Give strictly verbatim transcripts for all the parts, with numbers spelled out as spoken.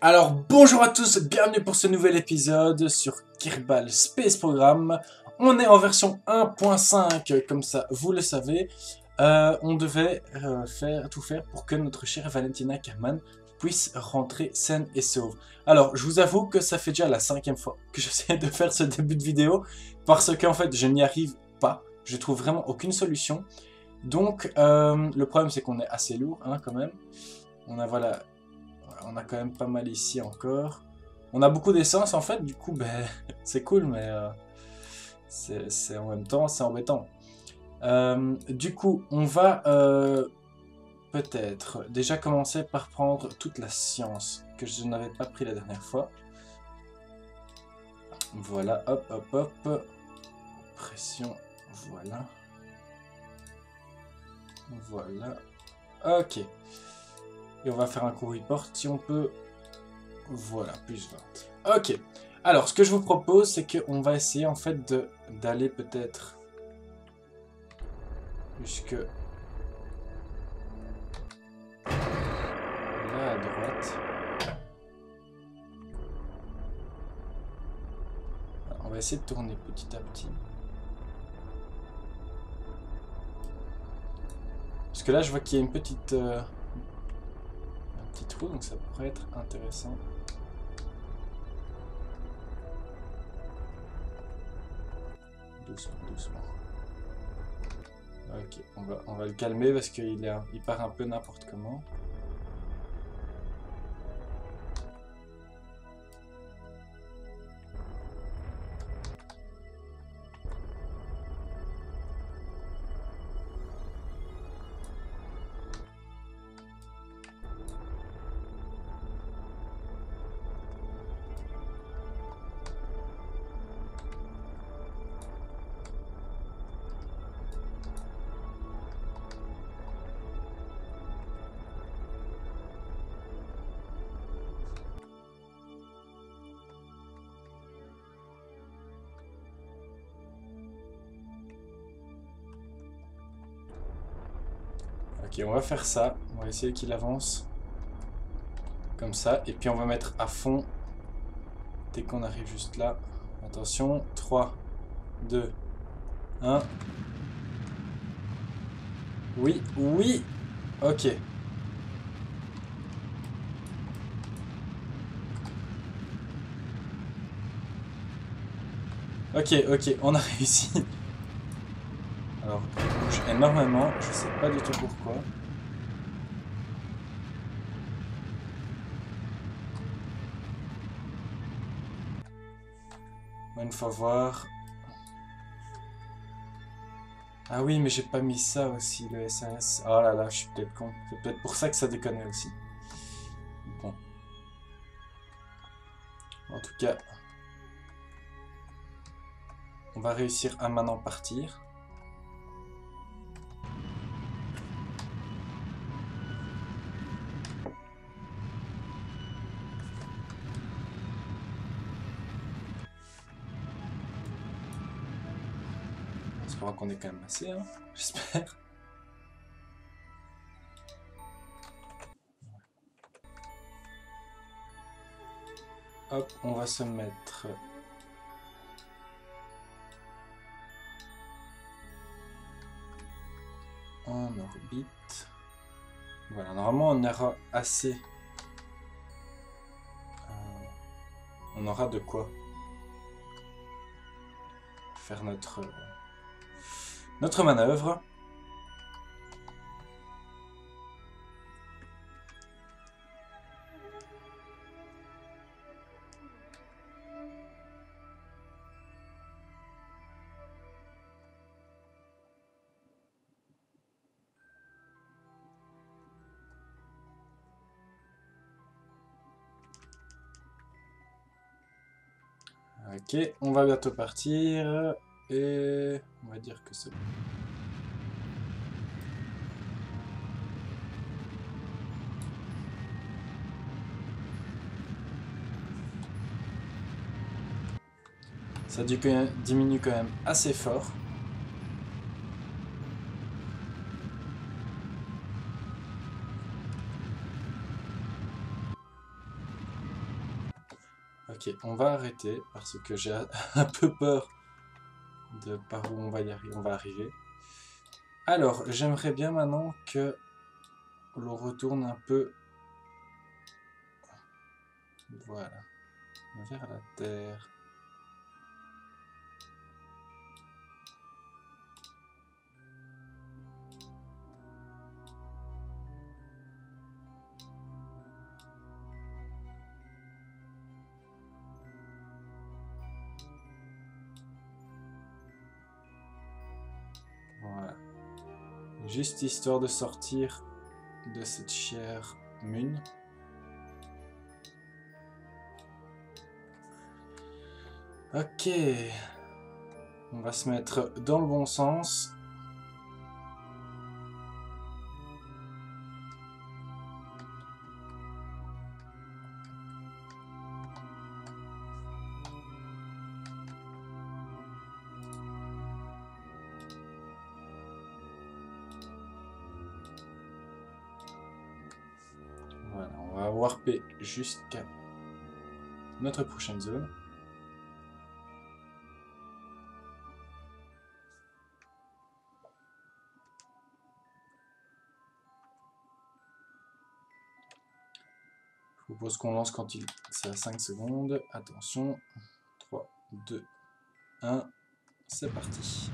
Alors bonjour à tous, bienvenue pour ce nouvel épisode sur Kerbal Space Program. On est en version un point cinq, comme ça vous le savez. Euh, on devait euh, faire, tout faire pour que notre chère Valentina Kerman puisse rentrer saine et sauve. Alors je vous avoue que ça fait déjà la cinquième fois que j'essaie de faire ce début de vidéo, parce qu'en fait je n'y arrive pas, je trouve vraiment aucune solution. Donc euh, le problème c'est qu'on est assez lourd hein, quand même. On a voilà... On a quand même pas mal ici encore. On a beaucoup d'essence en fait, du coup ben, c'est cool, mais euh, c'est en même temps c'est embêtant. Euh, du coup, on va euh, peut-être déjà commencer par prendre toute la science que je n'avais pas pris la dernière fois. Voilà, hop, hop, hop. Pression, voilà. Voilà. Ok. Et on va faire un coup report si on peut. Voilà, plus vingt. Ok. Alors, ce que je vous propose, c'est qu'on va essayer en fait d'aller peut-être jusque là à droite. Alors, on va essayer de tourner petit à petit. Parce que là, je vois qu'il y a une petite, euh, un petit trou, donc ça pourrait être intéressant. Doucement, doucement. Ok, on va, on va le calmer parce qu'il est, il part un peu n'importe comment. Ok, on va faire ça. On va essayer qu'il avance. Comme ça. Et puis on va mettre à fond. Dès qu'on arrive juste là. Attention. trois, deux, un. Oui, oui. Ok. Ok, ok, on a réussi. Alors, il bouge énormément. Je sais pas du tout pourquoi. Une fois voir. Ah oui, mais j'ai pas mis ça aussi, le S A S. Oh là là, je suis peut-être con. C'est peut-être pour ça que ça déconne aussi. Bon. En tout cas, on va réussir à maintenant partir. J'espère qu'on est quand même assez, hein. J'espère. Hop, on va se mettre... en orbite. Voilà, normalement on aura assez... Euh, on aura de quoi faire notre... notre manœuvre. Ok, on va bientôt partir, et on va dire que c'est bon. Ça diminue quand même assez fort. Ok, on va arrêter parce que j'ai un peu peur de par où on va y arriver. On va arriver. Alors, j'aimerais bien maintenant que l'on retourne un peu, voilà, vers la Terre. Voilà. Juste histoire de sortir de cette chère Mune. Ok. On va se mettre dans le bon sens. Voilà, on va warper jusqu'à notre prochaine zone. Je propose qu'on lance quand il c'est à cinq secondes. Attention. trois, deux, un. C'est parti.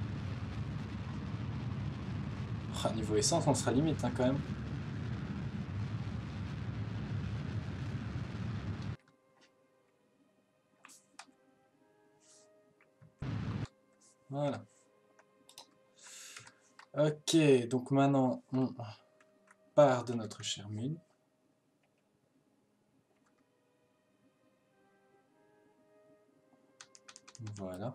Oh, niveau essence, on sera limite hein, quand même. Voilà. Ok, donc maintenant on part de notre chère Mune. Voilà.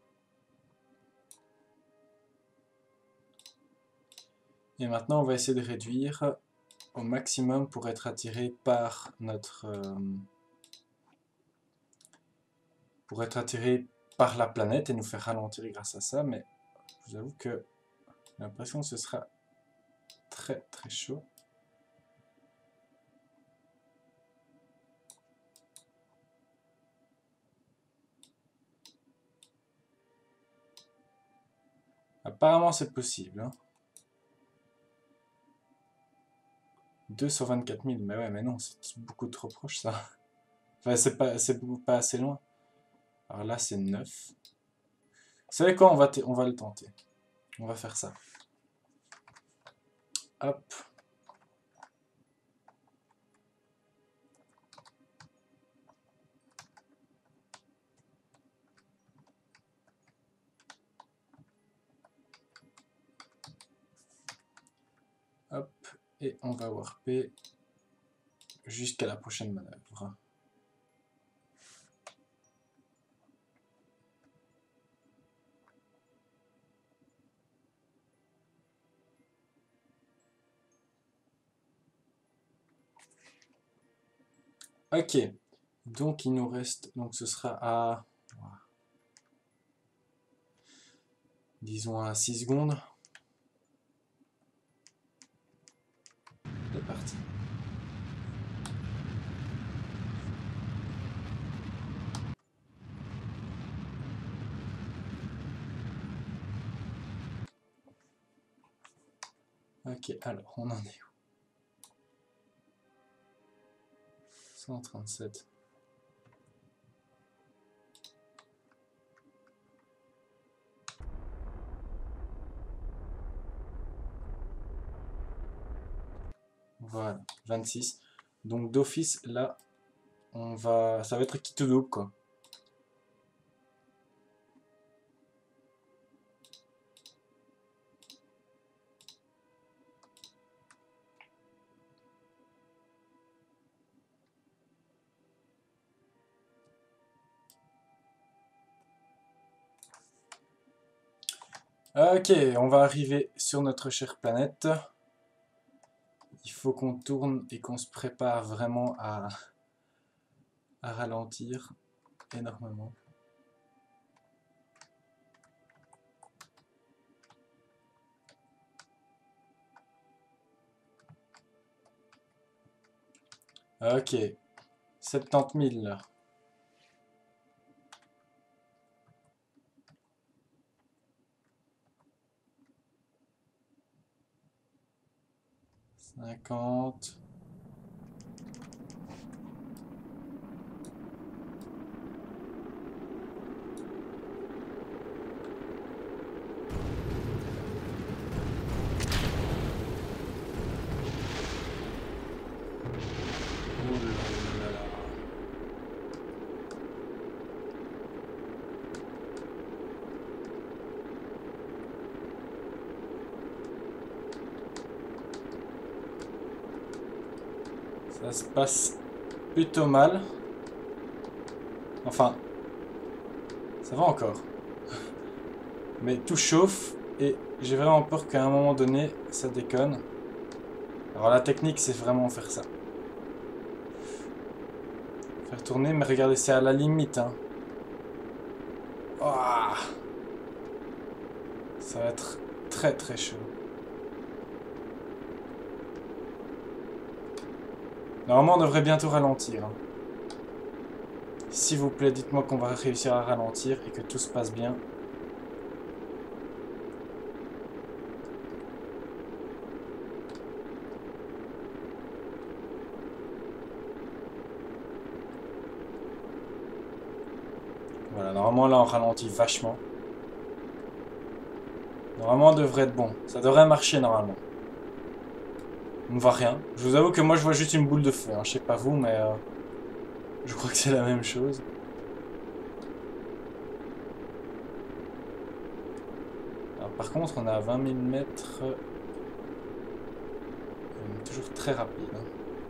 Et maintenant on va essayer de réduire au maximum pour être attiré par notre... Euh, pour être attiré par la planète et nous faire ralentir grâce à ça, mais je vous avoue que j'ai l'impression que ce sera très très chaud. Apparemment c'est possible. Hein. deux cent vingt-quatre mille, mais ouais, mais non, c'est beaucoup trop proche ça. Enfin, c'est pas, c'est pas assez loin. Alors là, c'est neuf. Vous savez quoi, on va, on va le tenter. On va faire ça. Hop. Hop. Et on va warper jusqu'à la prochaine manœuvre. Ok. Donc il nous reste... Donc ce sera à... Disons à six secondes. C'est parti. Ok, alors on en est où? cent trente-sept. Voilà, vingt-six. Donc d'office, là, on va... Ça va être qui te double, quoi. Ok, on va arriver sur notre chère planète. Il faut qu'on tourne et qu'on se prépare vraiment à, à ralentir énormément. Ok, soixante-dix mille là. cinquante. Ça se passe plutôt mal. Enfin, ça va encore. Mais tout chauffe et j'ai vraiment peur qu'à un moment donné, ça déconne. Alors la technique, c'est vraiment faire ça. Faire tourner, mais regardez, c'est à la limite. Hein. Oh, ça va être très très chaud. Normalement, on devrait bientôt ralentir. Hein. S'il vous plaît, dites-moi qu'on va réussir à ralentir et que tout se passe bien. Voilà, normalement là on ralentit vachement. Normalement on devrait être bon. Ça devrait marcher normalement. On ne voit rien. Je vous avoue que moi je vois juste une boule de feu. Hein. Je sais pas vous, mais euh, je crois que c'est la même chose. Alors, par contre on est à vingt mille mètres. Euh, toujours très rapide. Hein.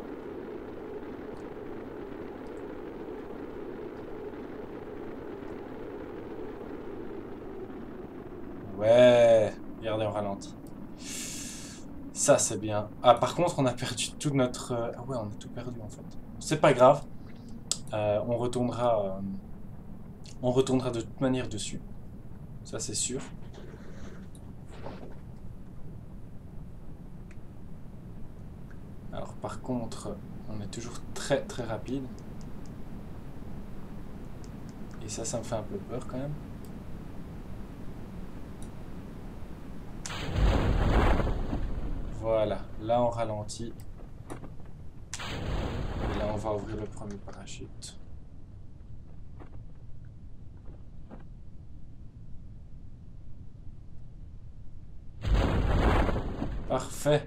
Ouais, regardez, on ralentit. Ça, c'est bien. Ah, par contre, on a perdu tout notre... Euh... Ah ouais, on a tout perdu, en fait. C'est pas grave. Euh, on retournera... Euh... On retournera de toute manière dessus. Ça, c'est sûr. Alors, par contre, on est toujours très, très rapide. Et ça, ça me fait un peu peur, quand même. Voilà, là on ralentit. Et là on va ouvrir le premier parachute. Parfait.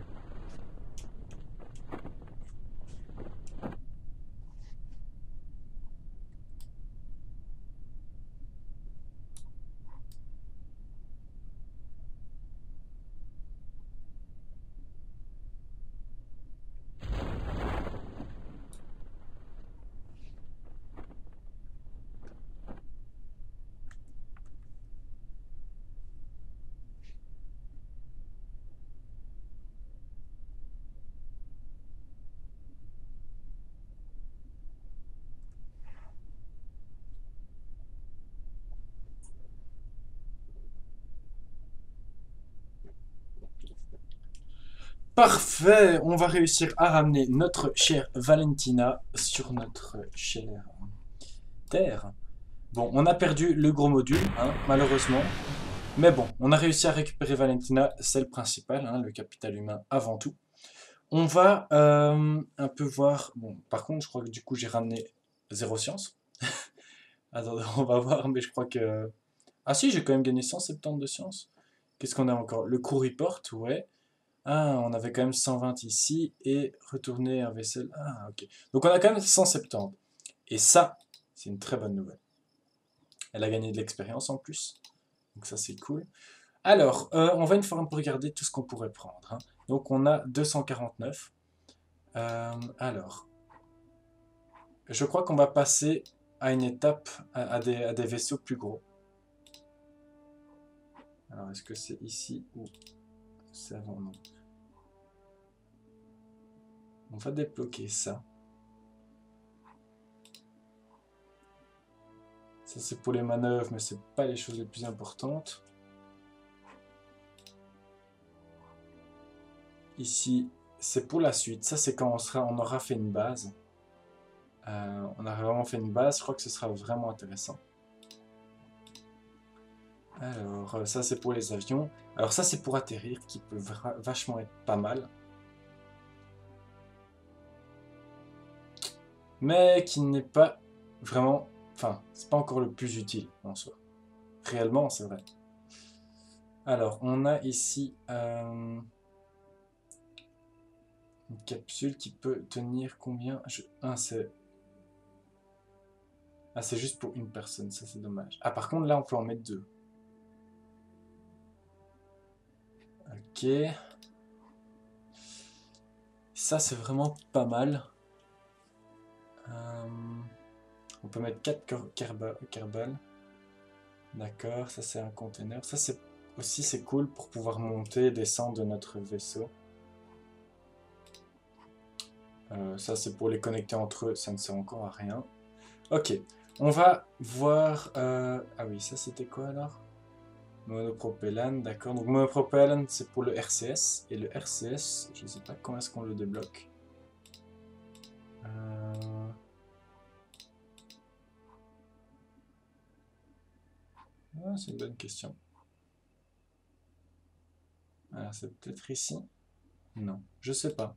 Parfait, on va réussir à ramener notre chère Valentina sur notre chère Terre. Bon, on a perdu le gros module, hein, malheureusement. Mais bon, on a réussi à récupérer Valentina, c'est le principal, hein, le capital humain avant tout. On va euh, un peu voir... Bon, par contre, je crois que du coup, j'ai ramené zéro science. Attendez, on va voir, mais je crois que... Ah si, j'ai quand même gagné cent soixante-dix de science. Qu'est-ce qu'on a encore? Le crew report, ouais. Ah, on avait quand même cent vingt ici, et retourner un vaisselle. Ah, ok. Donc on a quand même cent soixante-dix. Et ça, c'est une très bonne nouvelle. Elle a gagné de l'expérience en plus. Donc ça, c'est cool. Alors, euh, on va une fois pour regarder tout ce qu'on pourrait prendre. Hein. Donc on a deux cent quarante-neuf. Euh, alors, je crois qu'on va passer à une étape, à, à, des, à des vaisseaux plus gros. Alors, est-ce que c'est ici ou c'est avant? Non. On va débloquer ça. Ça, c'est pour les manœuvres, mais c'est pas les choses les plus importantes. Ici, c'est pour la suite. Ça, c'est quand on, sera, on aura fait une base. Euh, on a vraiment fait une base. Je crois que ce sera vraiment intéressant. Alors, ça, c'est pour les avions. Alors, ça, c'est pour atterrir, qui peut vachement être pas mal. mais qui n'est pas vraiment... Enfin, c'est pas encore le plus utile en soi. Réellement, c'est vrai. Alors, on a ici euh, une capsule qui peut tenir combien? Je... Ah, c'est... Ah, c'est juste pour une personne, ça c'est dommage. Ah, par contre, là, on peut en mettre deux. Ok. Ça, c'est vraiment pas mal. Euh, on peut mettre quatre Kerbal. D'accord, ça c'est un conteneur. Ça c'est aussi c'est cool pour pouvoir monter et descendre de notre vaisseau. Euh, ça c'est pour les connecter entre eux, ça ne sert encore à rien. Ok, on va voir... Euh... Ah oui, ça c'était quoi alors? Monopropellane, d'accord. Donc monopropellane c'est pour le R C S. Et le R C S, je ne sais pas quand est-ce qu'on le débloque. Euh... Ah, c'est une bonne question. Ah, c'est peut-être ici? Non, je sais pas.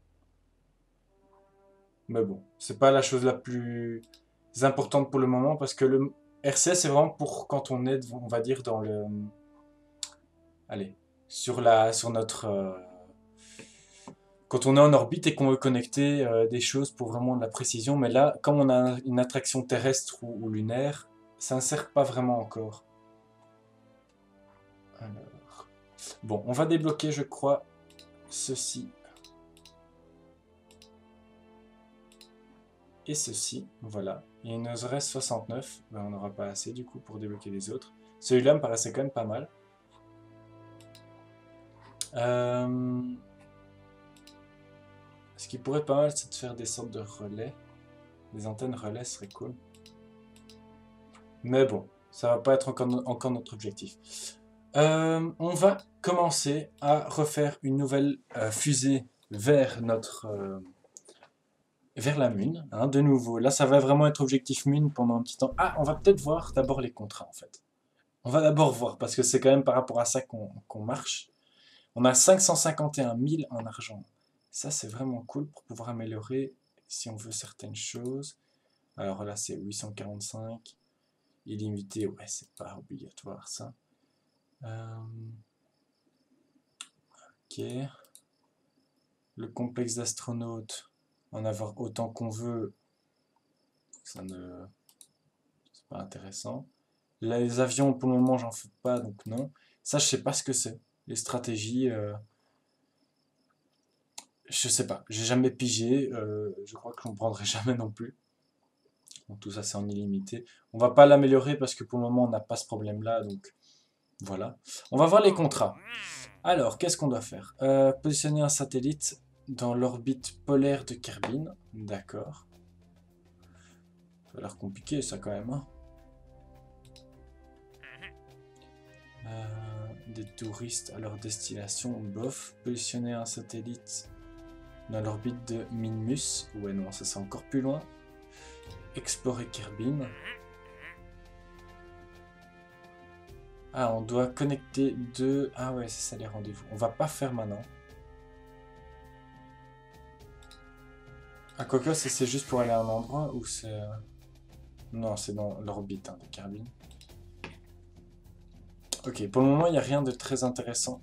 Mais bon, c'est pas la chose la plus importante pour le moment parce que le R C S c'est vraiment pour quand on est, on va dire, dans le... Allez, sur la, sur notre... euh, Quand on est en orbite et qu'on veut connecter euh, des choses pour vraiment de la précision. Mais là, comme on a une attraction terrestre ou, ou lunaire, ça ne sert pas vraiment encore. Alors... Bon, on va débloquer, je crois, ceci. Et ceci, voilà. Il nous reste soixante-neuf, ben, on n'aura pas assez du coup pour débloquer les autres. Celui-là me paraissait quand même pas mal. Euh... Ce qui pourrait être pas mal, c'est de faire des sortes de relais. Des antennes relais serait cool. Mais bon, ça va pas être encore, encore notre objectif. Euh, on va commencer à refaire une nouvelle euh, fusée vers notre... Euh, vers la Mune, hein, de nouveau. Là, ça va vraiment être objectif Mune pendant un petit temps. Ah, on va peut-être voir d'abord les contrats, en fait. On va d'abord voir, parce que c'est quand même par rapport à ça qu'on qu'on marche. On a cinq cent cinquante et un mille en argent. Ça, c'est vraiment cool pour pouvoir améliorer si on veut certaines choses. Alors là, c'est huit cent quarante-cinq. Illimité, ouais, c'est pas obligatoire, ça. Euh... Ok. Le complexe d'astronautes, en avoir autant qu'on veut, ça ne... c'est pas intéressant. Là, les avions, pour le moment, j'en fais pas, donc non. Ça, je sais pas ce que c'est. Les stratégies, euh... je sais pas. J'ai jamais pigé. Euh, je crois que je n'en prendrai jamais non plus. Donc, tout ça, c'est en illimité. On va pas l'améliorer parce que pour le moment, on n'a pas ce problème-là, donc voilà. On va voir les contrats. Alors, qu'est-ce qu'on doit faire? euh, Positionner un satellite dans l'orbite polaire de Kerbin. D'accord. Ça a l'air compliqué, ça, quand même. Hein. Euh, des touristes à leur destination, bof. Positionner un satellite dans l'orbite de Minmus. Ouais, non, ça c'est encore plus loin. Explorer Kerbin. Ah, on doit connecter deux... Ah ouais, c'est ça les rendez-vous. On va pas faire maintenant. Ah, quoique, c'est juste pour aller à un endroit où c'est... Non, c'est dans l'orbite hein, de Kerbin. Ok, pour le moment, il n'y a rien de très intéressant.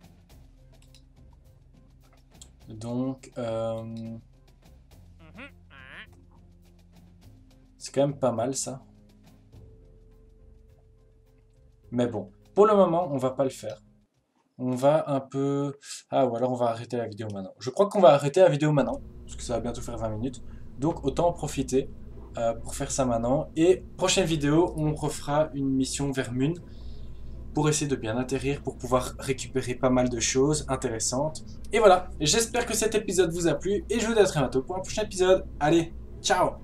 Donc, euh... c'est quand même pas mal, ça. Mais bon, pour le moment, on va pas le faire. On va un peu... Ah, ou alors on va arrêter la vidéo maintenant. Je crois qu'on va arrêter la vidéo maintenant, parce que ça va bientôt faire vingt minutes. Donc, autant en profiter euh, pour faire ça maintenant. Et prochaine vidéo, on refera une mission vers Mune pour essayer de bien atterrir, pour pouvoir récupérer pas mal de choses intéressantes. Et voilà, j'espère que cet épisode vous a plu, et je vous dis à très bientôt pour un prochain épisode. Allez, ciao!